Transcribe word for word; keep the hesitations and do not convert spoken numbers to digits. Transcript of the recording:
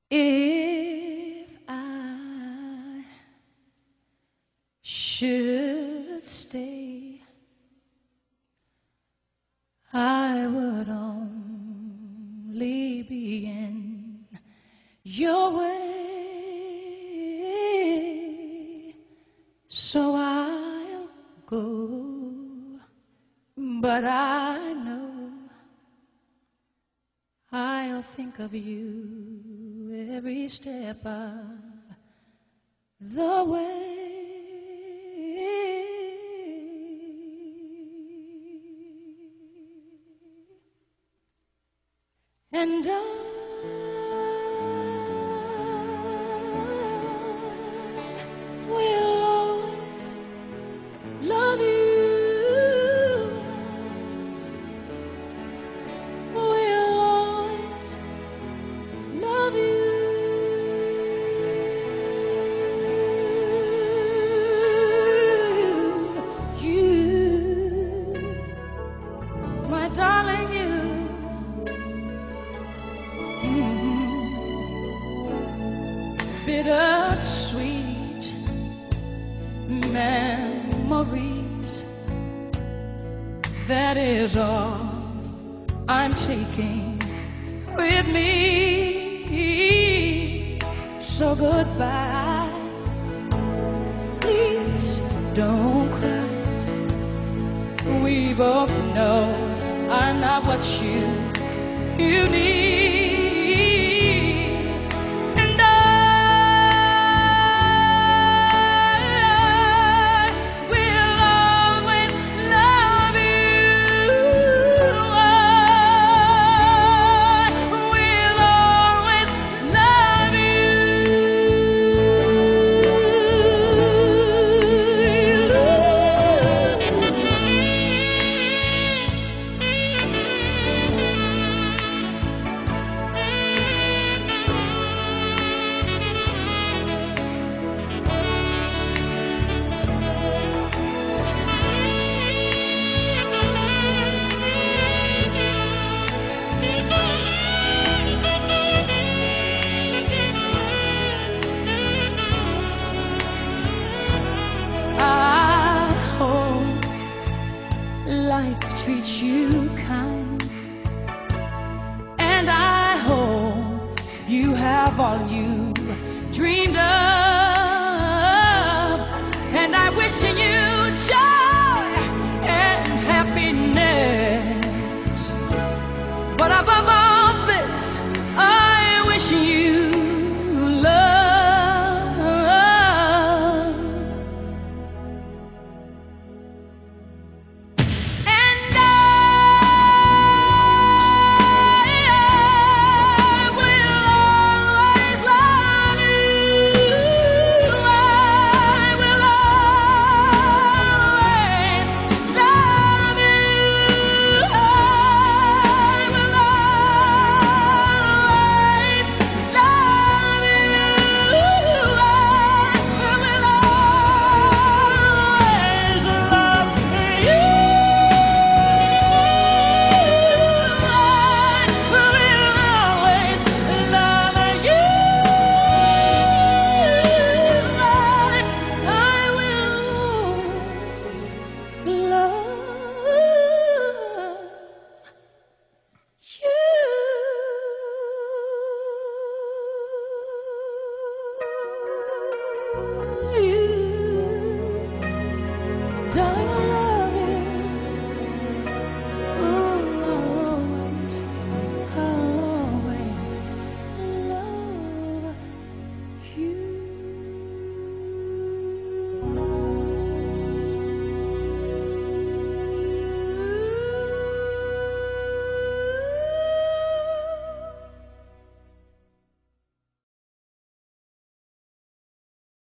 If I should stay, I would only be in your way, so I'll go, but I know I'll think of you every step of the way. And I will always love you. Will always love you. You, my darling, you. Bittersweet memories, that is all I'm taking with me. So goodbye, please don't cry. We both know I'm not what you, you need. Life treats you kind, and I hope you have all you dreamed of, and I wish you joy and happiness, but above all this I wish you love. Darling,